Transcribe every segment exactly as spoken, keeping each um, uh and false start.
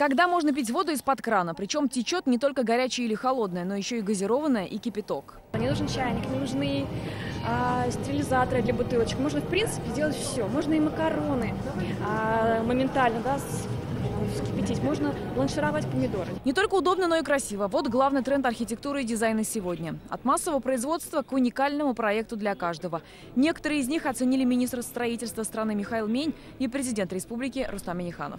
Когда можно пить воду из-под крана? Причем течет не только горячая или холодная, но еще и газированная и кипяток. Не нужен чайник, не нужны а, стерилизаторы для бутылочек. Можно, в принципе, делать все. Можно и макароны а, моментально, да, вскипятить. Можно бланшировать помидоры. Не только удобно, но и красиво. Вот главный тренд архитектуры и дизайна сегодня. От массового производства к уникальному проекту для каждого. Некоторые из них оценили министр строительства страны Михаил Мень и президент республики Рустам Минниханов.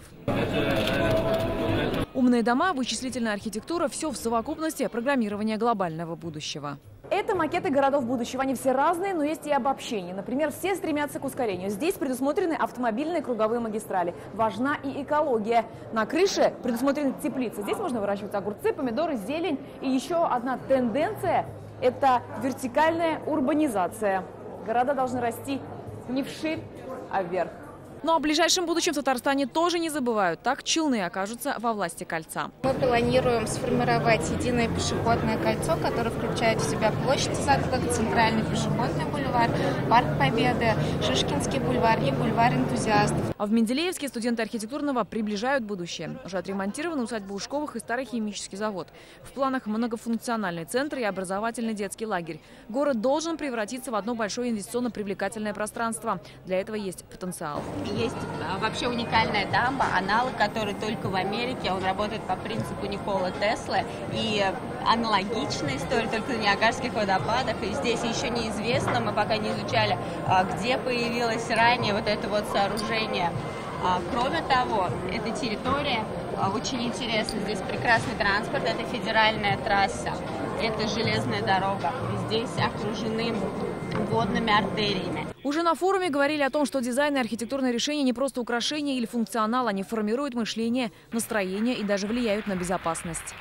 Умные дома, вычислительная архитектура – все в совокупности программирования глобального будущего. Это макеты городов будущего. Они все разные, но есть и обобщения. Например, все стремятся к ускорению. Здесь предусмотрены автомобильные круговые магистрали. Важна и экология. На крыше предусмотрены теплицы. Здесь можно выращивать огурцы, помидоры, зелень. И еще одна тенденция – это вертикальная урбанизация. Города должны расти не вширь, а вверх. Но о ближайшем будущем в Татарстане тоже не забывают. Так Челны окажутся во власти кольца. Мы планируем сформировать единое пешеходное кольцо, которое включает в себя площадь Закаток, центральный пешеходный бульвар, парк Победы, Шишкинский бульвар и бульвар энтузиастов. А в Менделеевске студенты архитектурного приближают будущее. Уже отремонтированы усадьба Ушковых и старый химический завод. В планах многофункциональный центр и образовательный детский лагерь. Город должен превратиться в одно большое инвестиционно-привлекательное пространство. Для этого есть потенциал. Есть вообще уникальная дамба, аналог, который только в Америке. Он работает по принципу Николы Теслы. И аналогичная история, только на Ниагарских водопадах. И здесь еще неизвестно, мы пока не изучали, где появилось ранее вот это вот сооружение. Кроме того, эта территория очень интересна. Здесь прекрасный транспорт, это федеральная трасса, это железная дорога. Здесь окружены водными артериями. Уже на форуме говорили о том, что дизайн и архитектурные решения не просто украшения или функционал, они формируют мышление, настроение и даже влияют на безопасность.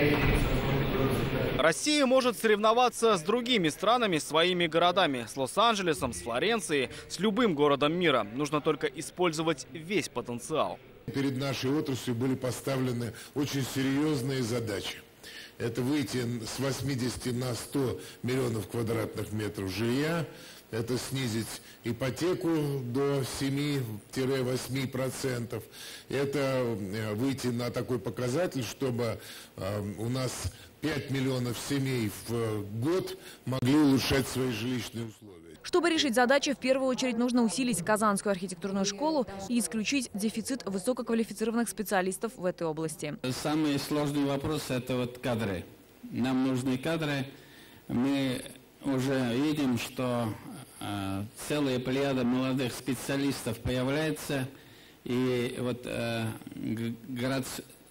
Россия может соревноваться с другими странами, своими городами. С Лос-Анджелесом, с Флоренцией, с любым городом мира. Нужно только использовать весь потенциал. Перед нашей отраслью были поставлены очень серьезные задачи. Это выйти с восьмидесяти на сто миллионов квадратных метров жилья. Это снизить ипотеку до семи-восьми процентов. Это выйти на такой показатель, чтобы у нас пять миллионов семей в год могли улучшать свои жилищные условия. Чтобы решить задачи, в первую очередь нужно усилить Казанскую архитектурную школу и исключить дефицит высококвалифицированных специалистов в этой области. Самый сложный вопрос – это вот кадры. Нам нужны кадры. Мы уже видим, что э, целая плеяда молодых специалистов появляется, и вот э, город,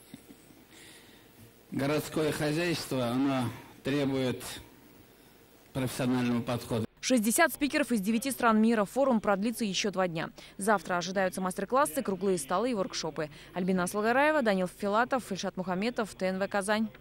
городское хозяйство, оно требует профессионального подхода. шестьдесят спикеров из девяти стран мира. Форум продлится еще два дня. Завтра ожидаются мастер-классы, круглые столы и воркшопы. Альбина Асылгараева, Данил Филатов, Ильшат Мухаметов, ТНВ Казань.